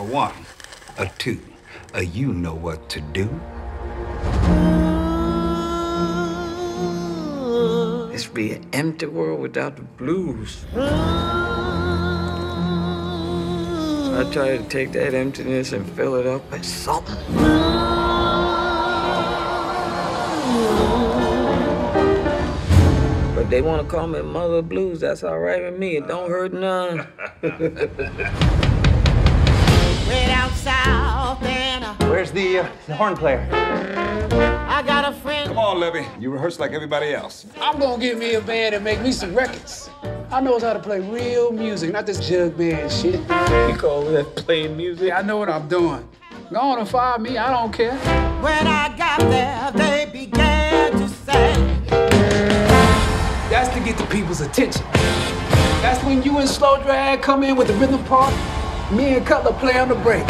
one, a two, a you know what to do. This be an empty world without the blues. So I try to take that emptiness and fill it up with something. But they want to call me Mother Blues. That's all right with me. It don't hurt none. Way down south and Where's the horn player? I got a friend. Come on, Levy. You rehearse like everybody else. I'm gonna get me a band and make me some records. I knows how to play real music, not this jug band shit. You call that playing music? I know what I'm doing. Go on and fire me, I don't care. When I got there, they began to say. That's to get the people's attention. That's when you and Slow Drag come in with the rhythm part. Me and Cutler play on the break.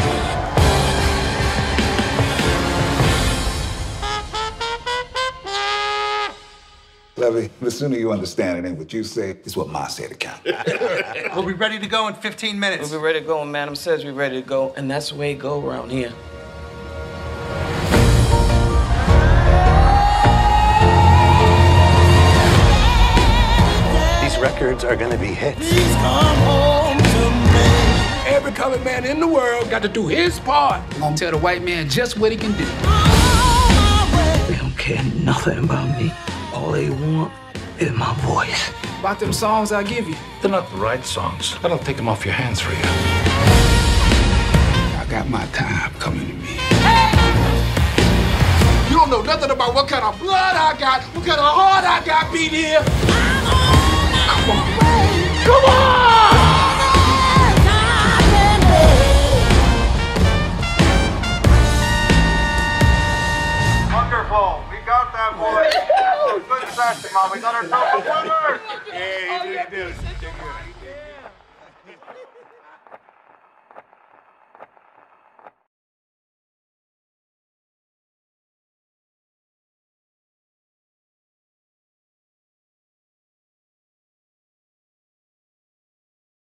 Levy, the sooner you understand it ain't what you say, it's what Ma said to count. We'll be ready to go in 15 minutes. We'll be ready to go, and Madam says we're ready to go, and that's the way it go around here. These records are gonna be hits. Please come home to me. Every colored man in the world got to do his part. I'm gonna tell the white man just what he can do. They don't care nothing about me. All they want is my voice. About them songs I give you. They're not the right songs. That'll take them off your hands for you. I got my time coming to me. You don't know nothing about what kind of blood I got, what kind of heart I got beat here. Come on. Come on! Wonderful. We got that, boy. Good session, Mom. We got ourselves a winner. Yeah, he did.